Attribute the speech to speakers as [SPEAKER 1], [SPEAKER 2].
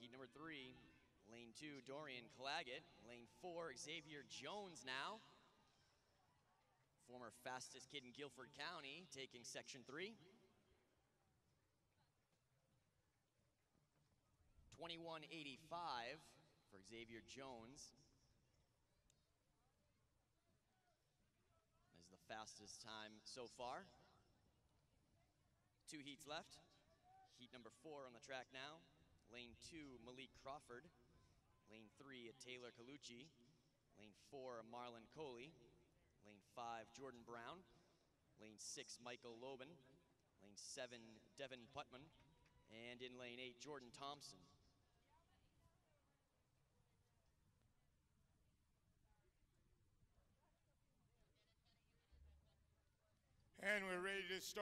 [SPEAKER 1] heat number 3. Lane 2, Dorian Claggett. Lane 4, Xavier Jones now. Former fastest kid in Guilford County, taking section 3. 21:85 for Xavier Jones. Is the fastest time so far. 2 heats left. Heat number 4 on the track now. Lane 2, Malik Crawford. Lane 3, Taylor Colucci. Lane 4, Marlon Coley. Lane 5, Jordan Brown. Lane 6, Michael Loban. Lane 7, Devin Putman. And in lane 8, Jordan Thompson.
[SPEAKER 2] And we're ready to start.